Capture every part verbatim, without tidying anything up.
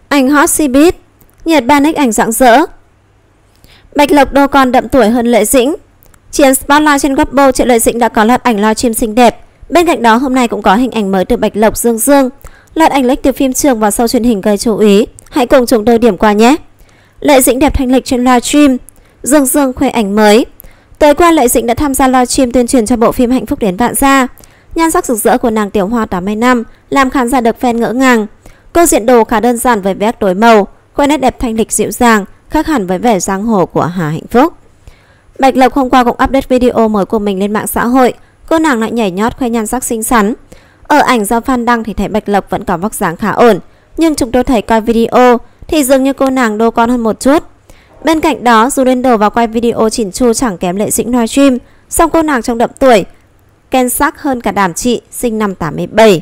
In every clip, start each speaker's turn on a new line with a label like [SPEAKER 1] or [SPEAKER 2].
[SPEAKER 1] Ảnh hot showbiz, Nhật Bản ích ảnh rạng rỡ. Bạch Lộc đô con đậm tuổi hơn Lệ Dĩnh. Chiến spotlight trên Weibo, Triệu Lệ Dĩnh đã có loạt ảnh livestream xinh đẹp. Bên cạnh đó, hôm nay cũng có hình ảnh mới từ Bạch Lộc, Dương Dương. Loạt ảnh lệch từ phim trường và show truyền hình gây chú ý. Hãy cùng chúng tôi điểm qua nhé. Lệ Dĩnh đẹp thanh lịch trên livestream, Dương Dương khoe ảnh mới. Tối qua, Lệ Dĩnh đã tham gia livestream tuyên truyền cho bộ phim Hạnh phúc đến vạn gia. Nhan sắc rực rỡ của nàng Tiểu Hoa tám mươi năm làm khán giả được fan ngỡ ngàng. Cô diện đồ khá đơn giản với vest tối màu, khoe nét đẹp thanh lịch dịu dàng, khác hẳn với vẻ giang hồ của Hà Hạnh Phúc. Bạch Lộc hôm qua cũng update video mới của mình lên mạng xã hội. Cô nàng lại nhảy nhót khoe nhan sắc xinh xắn. Ở ảnh do fan đăng thì thấy Bạch Lộc vẫn có vóc dáng khá ổn, nhưng chúng tôi thấy coi video thì dường như cô nàng đô con hơn một chút. Bên cạnh đó, dù lên đồ và quay video chỉn chu chẳng kém Lệ Dĩnh livestream, song cô nàng trông đậm tuổi, ken sắc hơn cả Đàm Chị, sinh năm tám mươi bảy.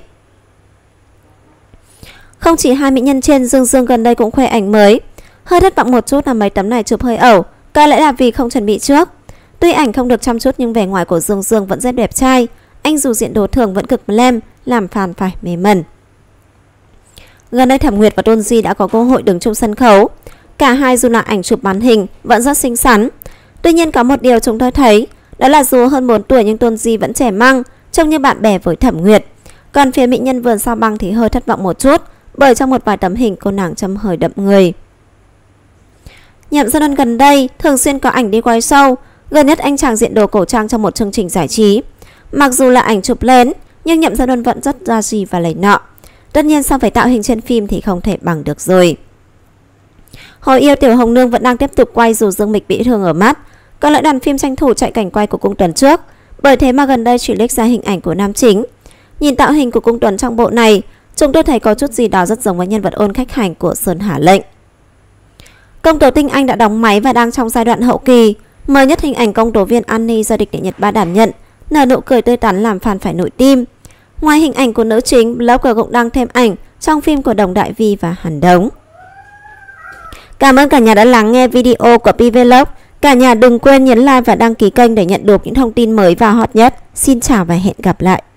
[SPEAKER 1] Không chỉ hai mỹ nhân trên, Dương Dương gần đây cũng khoe ảnh mới. Hơi thất vọng một chút là mấy tấm này chụp hơi ẩu, có lẽ là vì không chuẩn bị trước. Tuy ảnh không được chăm chút nhưng vẻ ngoài của Dương Dương vẫn rất đẹp trai. Anh dù diện đồ thường vẫn cực lem, làm fan phải mê mẩn. Gần đây Thẩm Nguyệt và Tôn Di đã có cơ hội đứng chung sân khấu. Cả hai dù là ảnh chụp màn hình vẫn rất xinh xắn. Tuy nhiên có một điều chúng tôi thấy, đó là dù hơn bốn tuổi nhưng Tôn Di vẫn trẻ măng, trông như bạn bè với Thẩm Nguyệt. Còn phía mỹ nhân vườn sao băng thì hơi thất vọng một chút, bởi trong một vài tấm hình cô nàng trông hơi đậm người. Nhậm Gia Luân gần đây thường xuyên có ảnh đi quay show. Gần nhất anh chàng diện đồ cổ trang trong một chương trình giải trí. Mặc dù là ảnh chụp lén, nhưng Nhậm Gia Luân vẫn rất ra gì và lấy nọ. Tất nhiên so với tạo hình trên phim thì không thể bằng được rồi. Hồi yêu Tiểu Hồng Nương vẫn đang tiếp tục quay dù Dương Mịch bị thương ở mắt. Có lẽ đoàn phim tranh thủ chạy cảnh quay của Cung Tuấn trước, bởi thế mà gần đây chỉ leak ra hình ảnh của nam chính. Nhìn tạo hình của Cung Tuấn trong bộ này, chúng tôi thấy có chút gì đó rất giống với nhân vật ôn khách hành của Sơn Hà Lệnh. Công tố Tinh Anh đã đóng máy và đang trong giai đoạn hậu kỳ. Mới nhất hình ảnh công tố viên Annie do Địch Địa Nhật Ba đảm nhận, nở nụ cười tươi tắn làm fan phải nổi tim. Ngoài hình ảnh của nữ chính, blogger cũng đăng thêm ảnh trong phim của Đồng Đại Vi và Hàn Đống. Cảm ơn cả nhà đã lắng nghe video của Pvlog. Cả nhà đừng quên nhấn like và đăng ký kênh để nhận được những thông tin mới và hot nhất. Xin chào và hẹn gặp lại.